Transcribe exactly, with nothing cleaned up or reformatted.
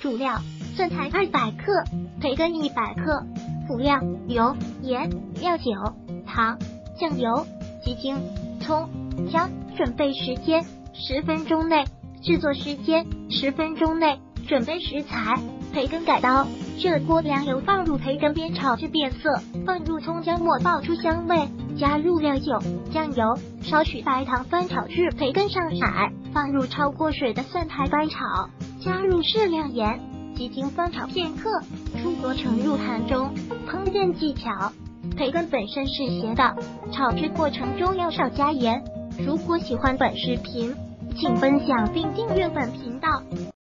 主料：蒜苔二百克，培根一百克。辅料：油、盐、料酒、糖、酱油、鸡精、葱、姜。准备时间：十分钟内。制作时间：十分钟内。准备食材：培根改刀。热锅凉油，放入培根煸炒至变色，放入葱姜末爆出香味，加入料酒、酱油，少许白糖翻炒至培根上色，放入焯过水的蒜苔翻炒，加入适量盐、鸡精翻炒片刻，出锅盛入盘中。烹饪技巧：培根本身是咸的，炒制过程中要少加盐。如果喜欢本视频，请分享并订阅本频道。